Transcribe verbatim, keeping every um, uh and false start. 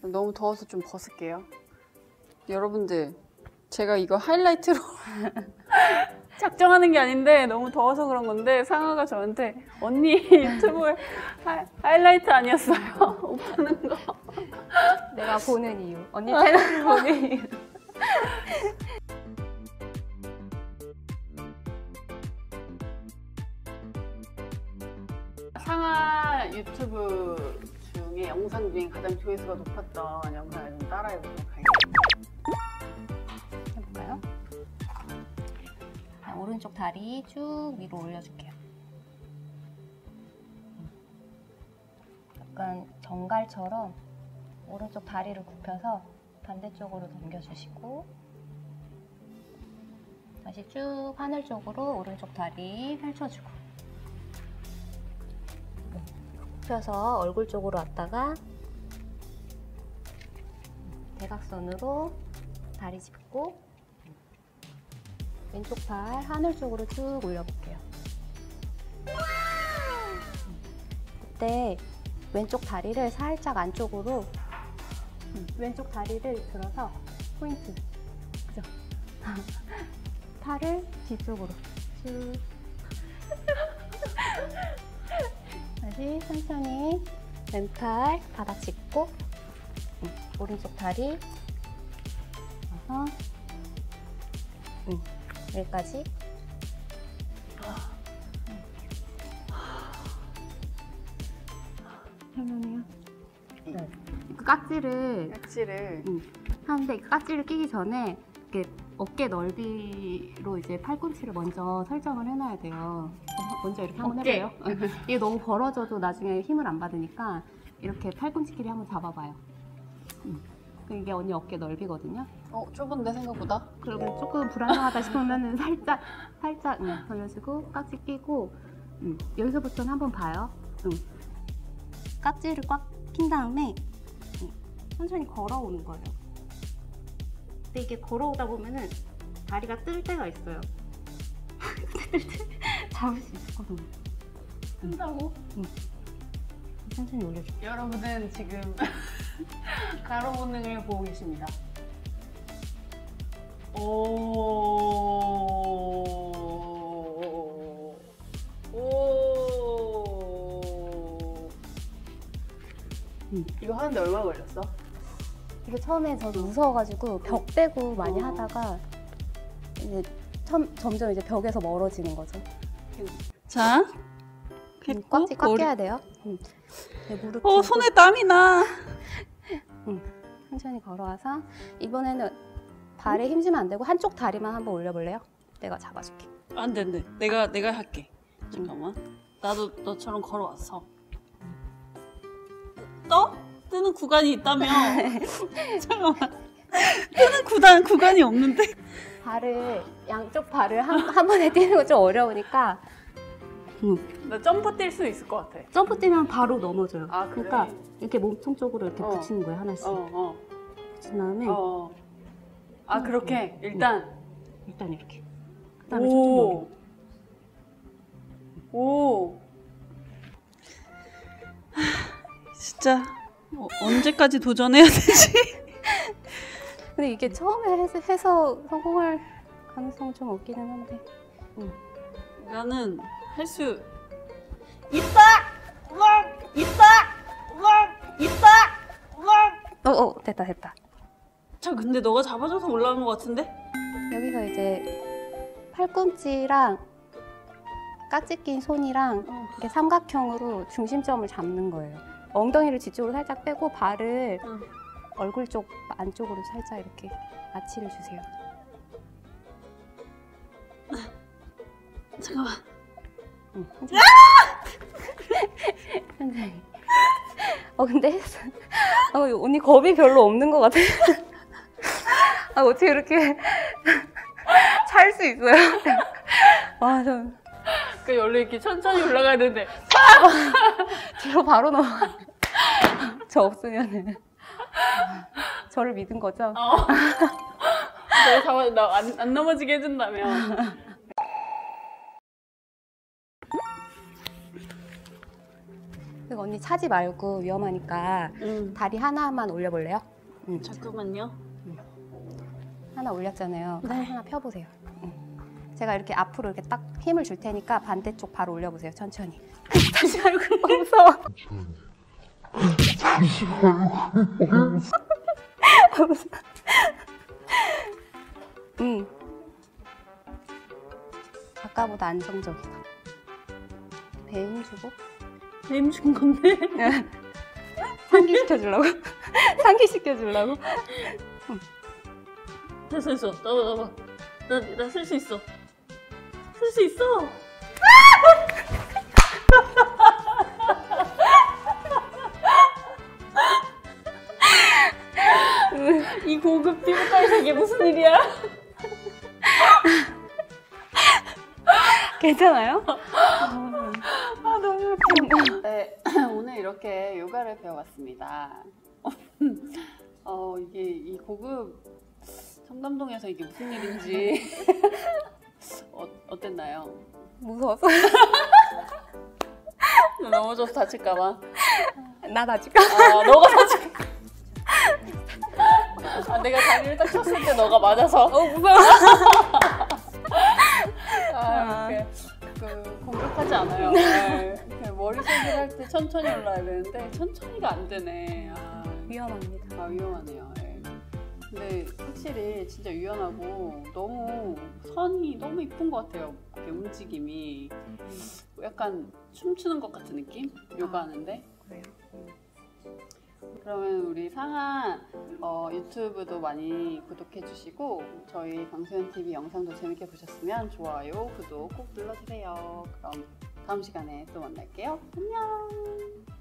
너무 더워서 좀 벗을게요. 여러분들, 제가 이거 하이라이트로 작정하는 게 아닌데 너무 더워서 그런 건데 상아가 저한테 언니 유튜브에 하, 하이라이트 아니었어요? 옷 파는 거. 내가 보는 이유. 언니 채널을 보는 이유. 상아 유튜브 중에 영상 중에 가장 조회수가 높았던 영상을 좀 따라해보도록 하겠습니다. 해볼까요? 자, 오른쪽 다리 쭉 위로 올려줄게요. 약간 정갈처럼 오른쪽 다리를 굽혀서 반대쪽으로 넘겨주시고 다시 쭉 하늘 쪽으로 오른쪽 다리 펼쳐주고 굽혀서 얼굴 쪽으로 왔다가 대각선으로 다리 짚고 왼쪽 팔 하늘 쪽으로 쭉 올려볼게요. 그때 왼쪽 다리를 살짝 안쪽으로 왼쪽 다리를 들어서 포인트 그죠? 팔을 뒤쪽으로 쭉 다시 천천히 왼팔 바닥 짚고 응, 오른쪽 다리 어, 응, 여기까지 할만해요? 네. 그 깍지를 깍지를 응, 하는데 이 깍지를 끼기 전에 이렇게 어깨 넓이로 이제 팔꿈치를 먼저 설정을 해놔야 돼요. 먼저 이렇게 한번 어깨. 해봐요. 이게 너무 벌어져도 나중에 힘을 안 받으니까 이렇게 팔꿈치끼리 한번 잡아봐요. 응. 이게 언니 어깨 넓이거든요. 어? 좁은데 생각보다? 그러면 조금 불안정하다 싶으면 살짝 살짝 응, 돌려주고 깍지 끼고 응. 여기서부터는 한번 봐요. 응. 깍지를 꽉 낀 다음에 응. 천천히 걸어오는 거예요. 근데 이게 걸어오다 보면은 다리가 뜰 때가 있어요. 잡을 수 있거든요. 뜬다고? 응. 천천히 올려줘. 여러분은 지금 가로 본능을 보고 계십니다. 오. 오. 응. 이거 하는데 얼마 걸렸어? 이게 처음에 저도 무서워가지고 벽 빼고 많이 어. 하다가 이제 점, 점점 이제 벽에서 멀어지는 거죠. 자, 응, 꽉지 꽉 껴야 돼요. 응. 네, 무릎 어, 손에 땀이 나. 응. 천천히 걸어와서 이번에는 발에 힘주면 안 되고 한쪽 다리만 한번 올려볼래요? 내가 잡아줄게. 안 돼, 안 돼. 내가 내가 할게. 잠깐만. 나도 너처럼 걸어왔어. 떠? 뜨는 구간이 있다며. 잠깐만. 뜨는 구간 구간이 없는데. 발을 양쪽 발을 한, 한 번에 뛰는 거 좀 어려우니까 응. 나 점프 뛸 수 있을 것 같아. 점프 뛰면 바로 넘어져요. 아, 그래? 그러니까 이렇게 몸통 쪽으로 이렇게 어. 붙이는 거예요, 하나씩. 어, 어. 붙인 다음에 어. 아, 그렇게 일단. 일단 이렇게. 그다음에 저쪽 오. 오. 하, 진짜 어, 언제까지 도전해야 되지? 근데 이게 처음에 해서, 해서 성공할 가능성은 좀 없기는 한데. 응. 나는 할 수 있다! 와! 있다! 와! 있다! 와! 어, 어, 됐다, 됐다. 자, 근데 너가 잡아줘서 올라간 것 같은데? 여기서 이제 팔꿈치랑 깍지 낀 손이랑 어. 이렇게 삼각형으로 중심점을 잡는 거예요. 엉덩이를 뒤쪽으로 살짝 빼고 발을 응. 얼굴 쪽 안쪽으로 살짝 이렇게 아치를 주세요. 잠깐만. 응, 천천히. 천천히. 어 근데 어, 언니 겁이 별로 없는 것 같아. 아 어떻게 이렇게 찰 수 있어요? 와, 전 그 원래 이렇게 천천히 올라가야 되는데 뒤로 바로 넘어. 저 없으면은 저를 믿은 거죠? 어. 내가 잡아 나안 안 넘어지게 해준다며. 이거 언니 차지 말고 위험하니까 음. 다리 하나만 올려볼래요? 응. 잠깐만요. 하나 올렸잖아요. 네. 하나 펴보세요. 응. 제가 이렇게 앞으로 이렇게 딱 힘을 줄 테니까 반대쪽 바로 올려보세요. 천천히. 다시 말고 무서워. 응. 아까보다 안정적이다. 배임 주고 힘 준 건데. 상기시켜주려고? 상기시켜주려고? 할수 있어. 나봐 나봐. 나나 쓸 수 있어. 쓸 수 있어. 이 고급 피부과에서 이게 무슨 일이야? 괜찮아요? 아 너무 웃겨. 네, 오늘 이렇게 요가를 배워봤습니다. 어 이게 이 고급 청담동에서 이게 무슨 일인지 어, 어땠나요? 무서웠어. 넘어져서 다칠까봐. 나 다칠까? 아 너가 다칠까? 아 내가 다리를 딱 쳤을 때 너가 맞아서. 어 무서워. 아 이렇게 그 공격하지 않아요. 네. 이렇게 머리속을 할 때 천천히 올라야 되는데 천천히가 안 되네. 아, 위험합니다. 아 위험하네요. 네. 근데 확실히 진짜 유연하고 너무 선이 너무 이쁜 것 같아요. 이렇게 움직임이 약간 춤추는 것 같은 느낌? 요가 하는데. 그래요. 그러면 우리 상한 어, 유튜브도 많이 구독해 주시고 저희 강소연티비 영상도 재밌게 보셨으면 좋아요, 구독 꼭 눌러주세요. 그럼 다음 시간에 또 만날게요. 안녕.